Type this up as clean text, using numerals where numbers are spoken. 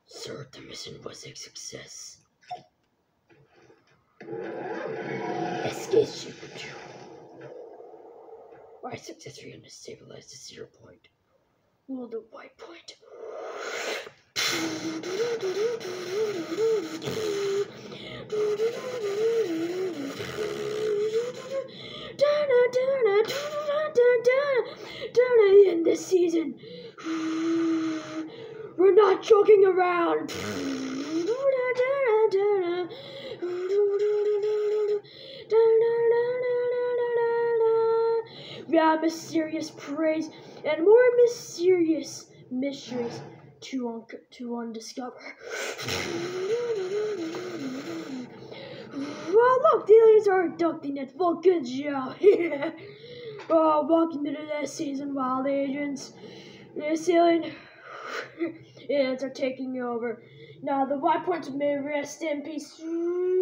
Sir, the mission was a success. Escape Super 2. I successfully destabilized the 0 point. Will the white point? In this season, we're not joking around. We have mysterious praise and more mysterious mysteries to undiscover. Well, look, the aliens are abducting it. Well, good job. Welcome to this season, Wild Agents. This alien aliens are taking over. Now, the white points may rest in peace.